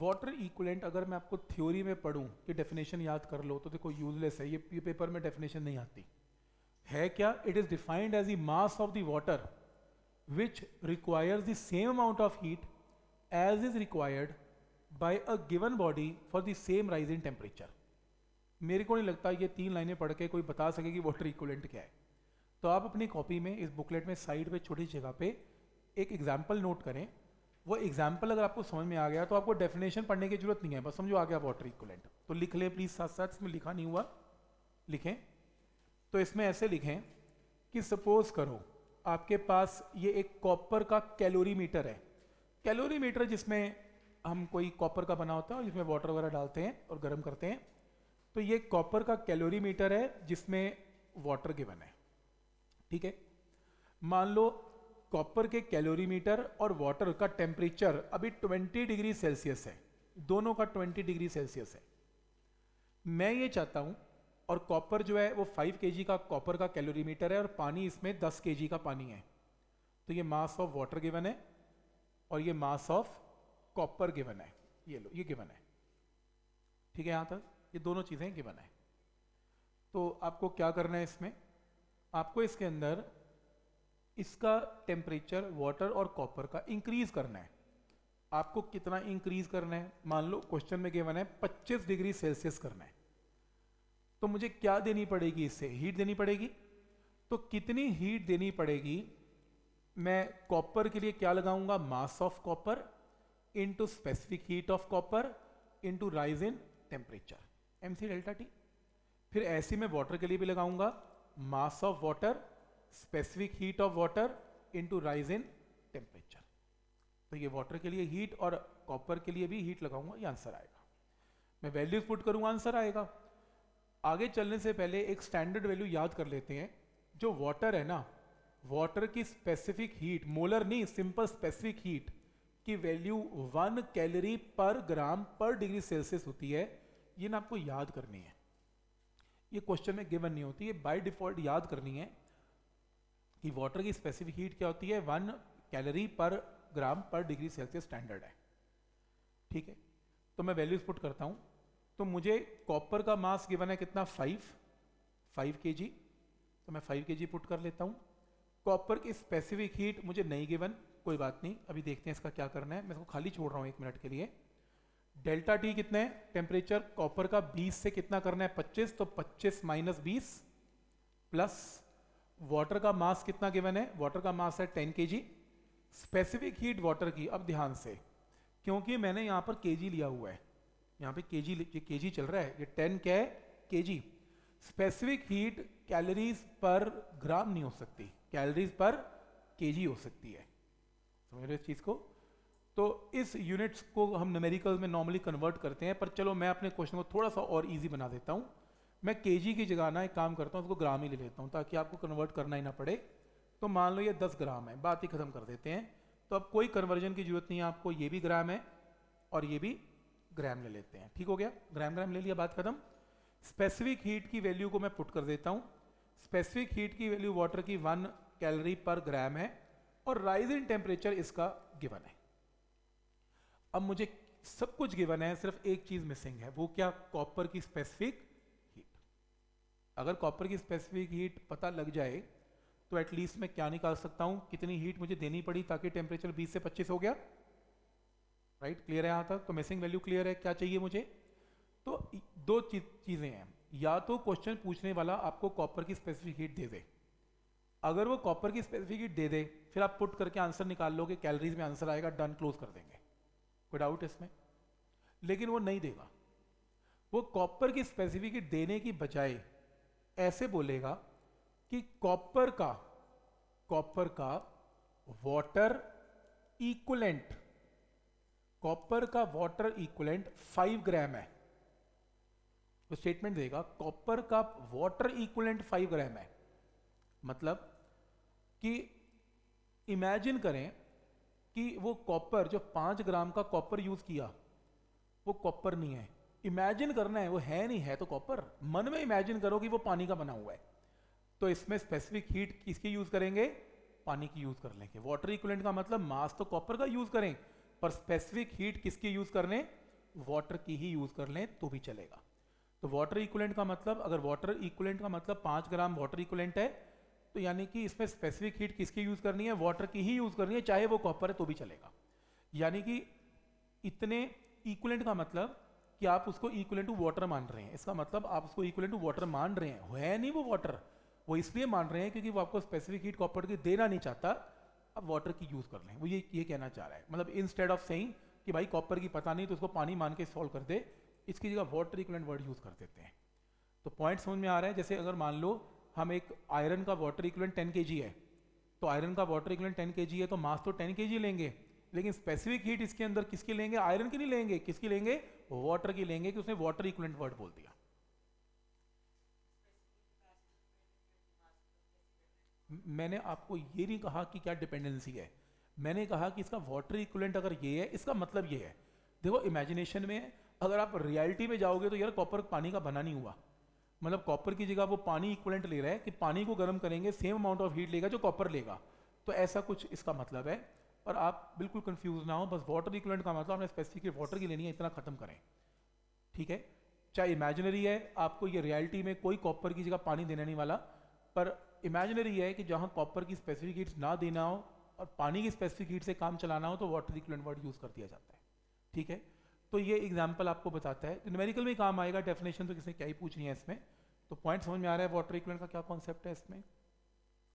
Water equivalent अगर मैं आपको थ्योरी में पढ़ूं कि डेफिनेशन याद कर लो तो देखो यूजलेस है, ये पेपर में डेफिनेशन नहीं आती है। क्या? It is defined as the mass of the water which requires the same amount of heat as is required by a given body for the same rise in temperature. मेरे को नहीं लगता ये 3 लाइनें पढ़ के कोई बता सके कि वाटर इक्विवेलेंट क्या है। तो आप अपनी कॉपी में इस बुकलेट में साइड पे छोटी जगह पे एक एग्जाम्पल नोट करें। वो एग्जाम्पल अगर आपको समझ में आ गया तो आपको डेफिनेशन पढ़ने की जरूरत नहीं है, बस समझो आ गया वाटर इक्विवेलेंट। तो लिख ले प्लीज, साथ साथ, इसमें लिखा नहीं हुआ लिखें। तो इसमें ऐसे लिखें कि सपोज करो आपके पास ये एक कॉपर का कैलोरीमीटर है। कैलोरीमीटर जिसमें हम कोई कॉपर का बना होता है और जिसमें वाटर वगैरह डालते हैं और गर्म करते हैं। तो ये कॉपर का कैलोरीमीटर है जिसमें वाटर गिवन है, ठीक है। मान लो कॉपर के कैलोरीमीटर और वाटर का टेम्परेचर अभी 20 डिग्री सेल्सियस है, दोनों का 20 डिग्री सेल्सियस है। मैं ये चाहता हूं, और कॉपर जो है वो 5 kg का कॉपर का कैलोरीमीटर है और पानी इसमें 10 kg का पानी है। तो ये मास ऑफ वाटर गिवन है और ये मास ऑफ कॉपर गिवन है। ये लो, ये गिवन है, ठीक है। यहां तक ये दोनों चीजें गिवन है। तो आपको क्या करना है इसमें, आपको इसके अंदर इसका टेम्परेचर वाटर और कॉपर का इंक्रीज करना है। आपको कितना इंक्रीज करना है? मान लो क्वेश्चन में गिवन है 25 डिग्री सेल्सियस करना है। तो मुझे क्या देनी पड़ेगी? इससे हीट देनी पड़ेगी। तो कितनी हीट देनी पड़ेगी? मैं कॉपर के लिए क्या लगाऊंगा? Mass of copper into specific heat of copper into rise in temperature, MC delta T। फिर ऐसे में वाटर के लिए भी लगाऊंगा mass of water specific heat of water into rise in temperature. तो ये वाटर के लिए हीट और कॉपर के लिए भी हीट लगाऊंगा, ये आंसर आएगा। मैं वैल्यूज पुट करूंगा, आंसर आएगा। आगे चलने से पहले एक स्टैंडर्ड वैल्यू याद कर लेते हैं। जो वाटर है ना, वाटर की स्पेसिफिक हीट, मोलर नहीं, सिंपल स्पेसिफिक हीट की वैल्यू 1 कैलोरी पर ग्राम पर डिग्री सेल्सियस होती है। ये ना आपको याद करनी है, ये क्वेश्चन में गिवन नहीं होती है, बाय डिफॉल्ट याद करनी है कि वाटर की स्पेसिफिक हीट क्या होती है, 1 कैलोरी पर ग्राम पर डिग्री सेल्सियस स्टैंडर्ड है, ठीक है। तो मैं वैल्यूज पुट करता हूं। तो मुझे कॉपर का मास गिवन है कितना? 5 kg। तो मैं 5 kg पुट कर लेता हूं। कॉपर की स्पेसिफिक हीट मुझे नहीं गिवन, कोई बात नहीं, अभी देखते हैं इसका क्या करना है। मैं इसको खाली छोड़ रहा हूं 1 मिनट के लिए। डेल्टा T कितना है? टेम्परेचर कॉपर का 20 से कितना करना है? 25। तो 25 माइनस 20 प्लस वाटर का मास कितना गिवन है? वाटर का मास है 10 kg। स्पेसिफिक हीट वाटर की, अब ध्यान से, क्योंकि मैंने यहां पर kg लिया हुआ है, यहां पे kg चल रहा है, ये 10 क्या है? kg। स्पेसिफिक हीट कैलोरीज पर ग्राम नहीं हो सकती, कैलोरीज पर kg हो सकती है। समझ रहे इस चीज को? तो इस यूनिट्स को हम न्यूमेरिकल में नॉर्मली कन्वर्ट करते हैं, पर चलो मैं अपने क्वेश्चन को थोड़ा सा और इजी बना देता हूं। मैं kg की जगह ना एक काम करता हूं, उसको ग्राम ही ले लेता हूं ताकि आपको कन्वर्ट करना ही ना पड़े। तो मान लो ये 10 ग्राम है, बात ही खत्म कर देते हैं। तो अब कोई कन्वर्जन की जरूरत नहीं है आपको, ये भी ग्राम है और ये भी ग्राम ले लेते हैं, ठीक हो गया। ग्राम ग्राम ले लिया, बात खत्म। स्पेसिफिक हीट की वैल्यू को मैं पुट कर देता हूं। स्पेसिफिक हीट की वैल्यू वाटर की 1 कैलोरी पर ग्राम है और राइज इन टेम्परेचर इसका गिवन है। अब मुझे सब कुछ गिवन है, सिर्फ एक चीज मिसिंग है, वो क्या? कॉपर की स्पेसिफिक हीट। अगर कॉपर की स्पेसिफिक हीट पता लग जाए तो एटलीस्ट मैं क्या निकाल सकता हूं, कितनी हीट मुझे देनी पड़ी ताकि टेम्परेचर 20 से 25 हो गया। राइट, क्लियर है यहां तक? तो मिसिंग वैल्यू क्लियर है, क्या चाहिए मुझे? तो दो चीजें हैं, या तो क्वेश्चन पूछने वाला आपको कॉपर की स्पेसिफिक हीट दे दे। अगर वो कॉपर की स्पेसिफिक हीट दे दे, फिर आप पुट करके आंसर निकाल लोगे, कैलोरीज में आंसर आएगा, डन, क्लोज कर देंगे, कोई डाउट इसमें? लेकिन वो नहीं देगा। वो कॉपर की स्पेसिफिक हीट देने की बजाय ऐसे बोलेगा कि कॉपर का वाटर इक्विवेलेंट, कॉपर का वाटर इक्विवेलेंट 5 ग्राम है। तो स्टेटमेंट देगा कॉपर का वाटर इक्विवेलेंट 5 ग्राम है। मतलब कि इमेजिन करें कि वो कॉपर, जो 5 ग्राम का कॉपर यूज किया, वो कॉपर नहीं है। इमेजिन करना है, वो है नहीं, है तो कॉपर। मन में इमेजिन करो कि वो पानी का बना हुआ है। तो इसमें स्पेसिफिक हीट किसकी यूज करेंगे? पानी की यूज कर लेंगे। वाटर इक्विवेलेंट का मतलब मास तो कॉपर का यूज करें, पर स्पेसिफिक हीट किसकी यूज करने? वाटर की ही यूज़ कर लें तो भी चलेगा। तो वाटर इक्विवेलेंट का मतलब, अगर वाटर इक्विवेलेंट का मतलब 5 ग्राम वाटर इक्विवेलेंट है, तो यानी कि इसमें स्पेसिफिक हीट किसकी यूज़ करनी है, वाटर की ही यूज़ करनी है, चाहे वो कॉपर है तो भी चलेगा। यानी कि इतने इक्विवेलेंट का मतलब कि आप उसको इक्विवेलेंट टू वाटर मान रहे हैं, इसका मतलब आप उसको इक्विवेलेंट टू वाटर मान रहे हैं, है नहीं वो वाटर, वो इसलिए मान रहे हैं क्योंकि वो आपको स्पेसिफिक हीट कॉपर की देना नहीं चाहता, अब वाटर की यूज़ कर लें, वो ये कहना चाह रहा है। मतलब इंस्टेड ऑफ सेइंग कि भाई कॉपर की पता नहीं तो उसको पानी मान के सॉल्व कर दे, इसकी जगह वाटर इक्विवेलेंट वर्ड यूज़ कर देते हैं। तो पॉइंट समझ में आ रहा है। जैसे अगर मान लो हम एक आयरन का वाटर इक्विवेलेंट 10 kg है, तो आयरन का वाटर इक्विवेलेंट 10 kg है तो मास तो 10 kg लेंगे, लेकिन स्पेसिफिक हीट इसके अंदर किसकी लेंगे, आयरन की नहीं लेंगे, किसकी लेंगे, वाटर की लेंगे, कि उसने वाटर इक्विवेलेंट वर्ड बोल दिया। मैंने आपको ये नहीं कहा कि क्या डिपेंडेंसी है, मैंने कहा कि इसका वाटर इक्विवेलेंट अगर ये है, इसका मतलब ये है। देखो इमेजिनेशन में, अगर आप रियलिटी में जाओगे तो यार कॉपर पानी का बना नहीं हुआ, मतलब कॉपर की जगह वो पानी इक्विवेलेंट ले रहा है कि पानी को गर्म करेंगे सेम अमाउंट ऑफ हीट लेगा जो कॉपर लेगा, तो ऐसा कुछ इसका मतलब है। और आप बिल्कुल कंफ्यूज ना हो, बस वाटर इक्विवेलेंट का मतलब आपने स्पेसिफिक वाटर की लेनी है, इतना खत्म करें, ठीक है। चाहे इमेजिनरी है, आपको ये रियलिटी में कोई कॉपर की जगह पानी देने नहीं वाला, पर इमेजिनरी है कि जहाँ कॉपर की स्पेसिफिक हीट ना देना हो और पानी की स्पेसिफिक हीट से काम चलाना हो तो वाटर इक्विवेलेंट वर्ड यूज़ कर दिया जाता है, ठीक है। तो ये एग्जाम्पल आपको बताता है, न्यूमेरिकल में काम आएगा, डेफिनेशन तो किसी क्या ही पूछनी है इसमें। तो पॉइंट समझ में आ रहा है वाटर इक्विवेलेंट का क्या कॉन्सेप्ट है इसमें।